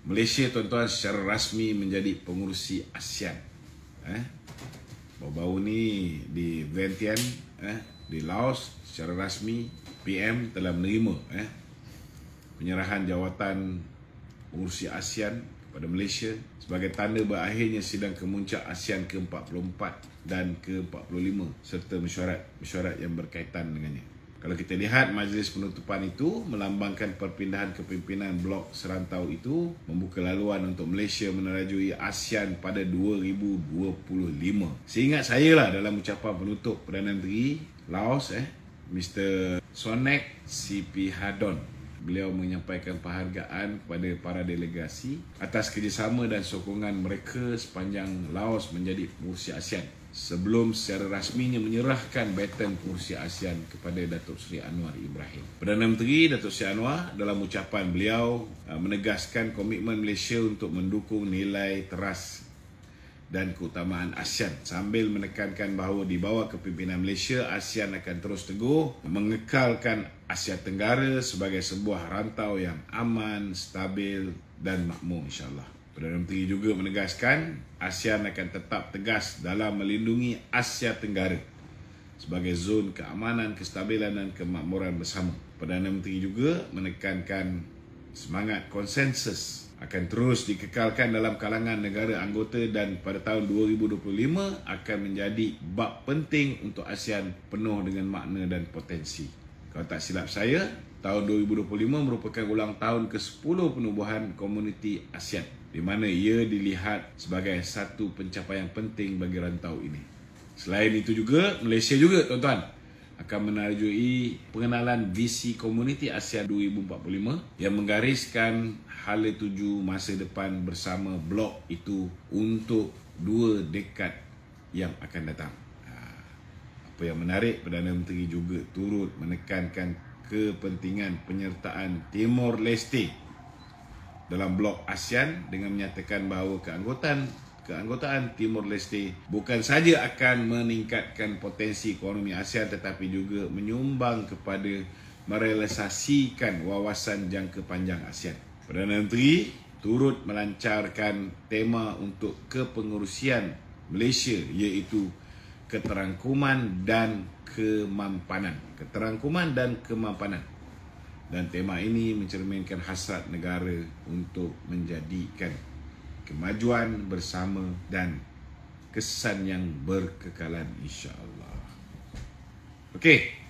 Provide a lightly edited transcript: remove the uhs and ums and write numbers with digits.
Malaysia tuan-tuan secara rasmi menjadi pengurusi ASEAN. Baru-baru ni di Vientiane, di Laos, secara rasmi PM telah menerima penyerahan jawatan pengurusi ASEAN kepada Malaysia sebagai tanda berakhirnya sidang kemuncak ASEAN ke-44 dan ke-45 serta mesyuarat yang berkaitan dengannya. Kalau kita lihat majlis penutupan itu melambangkan perpindahan kepimpinan blok serantau itu membuka laluan untuk Malaysia menerajui ASEAN pada 2025. Seingat saya lah dalam ucapan penutup Perdana Menteri Laos Mr. Sonek Sipihadon, beliau menyampaikan penghargaan kepada para delegasi atas kerjasama dan sokongan mereka sepanjang Laos menjadi pengurusi ASEAN sebelum secara rasminya menyerahkan baton pengurusi ASEAN kepada Datuk Seri Anwar Ibrahim. Perdana Menteri Datuk Seri Anwar dalam ucapan beliau menegaskan komitmen Malaysia untuk mendukung nilai teras dan keutamaan ASEAN sambil menekankan bahawa di bawah kepimpinan Malaysia, ASEAN akan terus teguh mengekalkan Asia Tenggara sebagai sebuah rantau yang aman, stabil dan makmur insya-Allah. Perdana Menteri juga menegaskan ASEAN akan tetap tegas dalam melindungi Asia Tenggara sebagai zon keamanan, kestabilan dan kemakmuran bersama. Perdana Menteri juga menekankan semangat konsensus akan terus dikekalkan dalam kalangan negara anggota dan pada tahun 2025 akan menjadi bab penting untuk ASEAN penuh dengan makna dan potensi. Kalau tak silap saya, tahun 2025 merupakan ulang tahun ke-10 penubuhan komuniti ASEAN, di mana ia dilihat sebagai satu pencapaian penting bagi rantau ini. Selain itu juga, Malaysia juga tuan-tuan akan menerajui pengenalan visi komuniti ASEAN 2045 yang menggariskan hala tuju masa depan bersama blok itu untuk 2 dekad yang akan datang. Apa yang menarik, Perdana Menteri juga turut menekankan kepentingan penyertaan Timor Leste dalam blok ASEAN dengan menyatakan bahawa keanggotaan Timor Leste bukan saja akan meningkatkan potensi ekonomi ASEAN tetapi juga menyumbang kepada merealisasikan wawasan jangka panjang ASEAN. Perdana Menteri turut melancarkan tema untuk kepengurusian Malaysia iaitu keterangkuman dan kemampanan. Dan tema ini mencerminkan hasrat negara untuk menjadikan kemajuan bersama dan kesan yang berkekalan insya-Allah. Okey.